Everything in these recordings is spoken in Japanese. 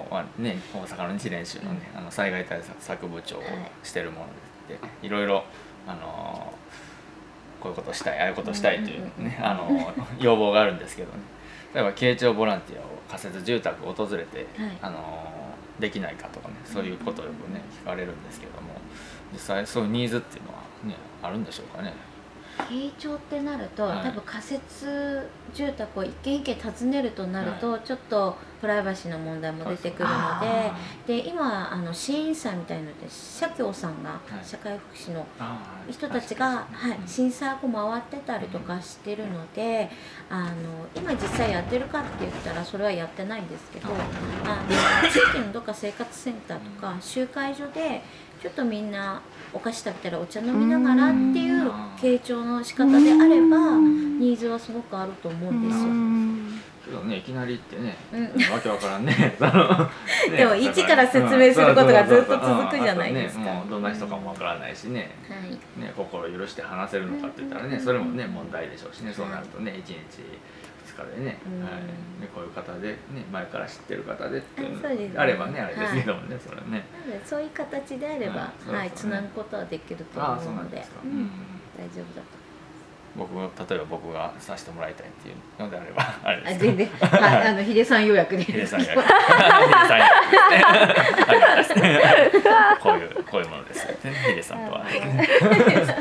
はね、大阪の日蓮宗のね、災害対策部長をしてるもので、いろいろこういうことしたい、ああいうことしたいというね、要望があるんですけどね。例えば慶長ボランティアを仮設住宅を訪れて、できないかとかね、そういうことをよくね聞かれるんですけども、実際そういうニーズっていうのはねあるんでしょうかね。 慶長ってなると、多分仮設住宅を一軒一軒訪ねるとなると、ちょっとプライバシーの問題も出てくるので、今支援員さんみたいなので社協さんが、社会福祉の人たちが、震災後回ってたりとかしてるので、今実際やってるかって言ったらそれはやってないんですけど、地域のどっか生活センターとか集会所でちょっとみんなお菓子食べたらお茶飲みながらっていう傾聴の仕方であればニーズはすごくあると思うんですよ。 けどね、いきなりってね、わけわからんね。 でも一から説明することがずっと続くじゃないですか。 もうどんな人かもわからないしね、心許して話せるのかって言ったらね、それもね問題でしょうしね。そうなるとね、1日2日でね、こういう方でね、前から知ってる方でっていうのあればね、あれですけどもね、それね。 なのでそういう形であれば、つなぐことはできると思うので、大丈夫だと。 例えば僕がさせてもらいたいっていうのであればあれです全然ヒデさん予約で。 ヒデさん予約。ヒデさん予約ですね。こういうものですよね。ヒデさんとは。そうですね。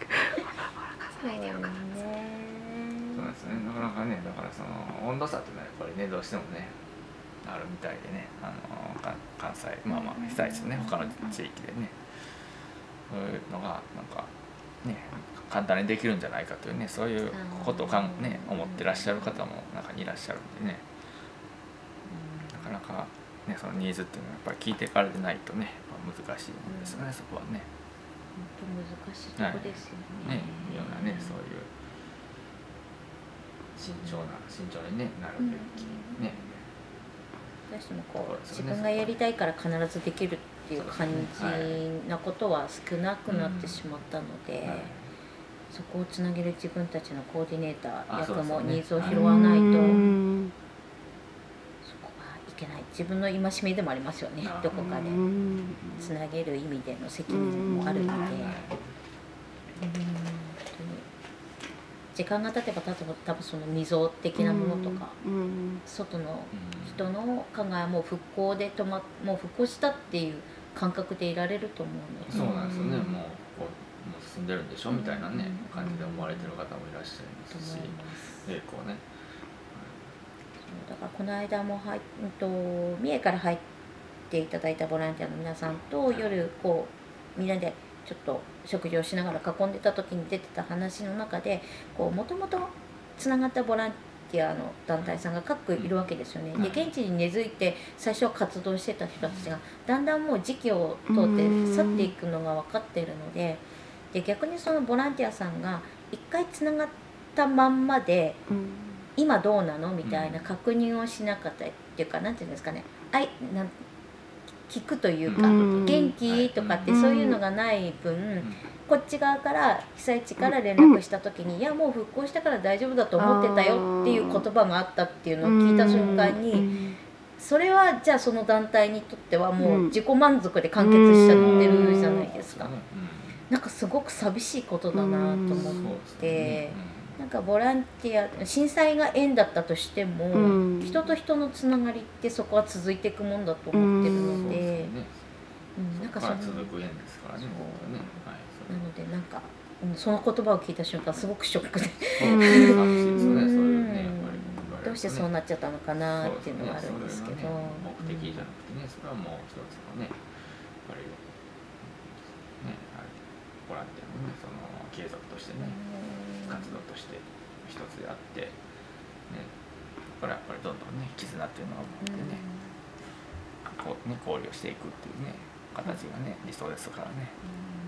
なかなかね、だからその温度差っていうのはやっぱりね、どうしてもねあるみたいでね、関西被災地のね他の地域でね、そういうのがなんかね簡単にできるんじゃないかというね、そういうことをね思ってらっしゃる方も中にいらっしゃるんでね、なかなかねそのニーズっていうのはやっぱり聞いていかれてないとね難しいものですよね、そこはね。 本当難しいとこですよね。 いろんなねそういう慎重に、ね、なるべきね。 どうしても自分がやりたいから必ずできるっていう感じなことは少なくなってしまったので、そこをつなげる自分たちのコーディネーター役もニーズを拾わないとそこはいけない。自分の戒めでもありますよね。どこかでつなげる意味での責任もあるので。時間が経てば多分その溝的なものとか、外の人の考えはもう復興でもう復興したっていう感覚でいられると思うので。 そうなんですよね。もう進んでるんでしょみたいなね感じで思われてる方もいらっしゃいますし、こうね。 だからこの間も三重から入っていただいたボランティアの皆さんと夜みんなでちょっと食事をしながら囲んでた時に出てた話の中で、もともとつながったボランティアの団体さんが各いるわけですよね。で現地に根付いて最初は活動してた人たちがだんだんもう時期を通って去っていくのが分かっているので、逆にそのボランティアさんが一回つながったまんまで今どうなのみたいな確認をしなかったっていうか、なんていうんですかね、聞くというか、元気とかってそういうのがない分、こっち側から被災地から連絡した時に「いやもう復興したから大丈夫だと思ってたよ」っていう言葉があったっていうのを聞いた瞬間に、それはじゃあその団体にとってはもう自己満足で完結しちゃってるじゃないですか。なんかすごく寂しいことだなと思って。なんかボランティア、震災が縁だったとしても、人と人のつながりってそこは続いていくもんだと思ってるので、なんか続く縁ですからね。 なのでなんかその言葉を聞いた瞬間すごくショックで、どうしてそうなっちゃったのかなっていうのがあるんですけど、 目的じゃなくてね、それはもう一つのね、やっぱりね、ボランティアのねその継続としてね。活動として一つであって、ね、これやっぱりどんどんね絆っていうのを持ってね、交流していくっていうね形がね理想ですからね。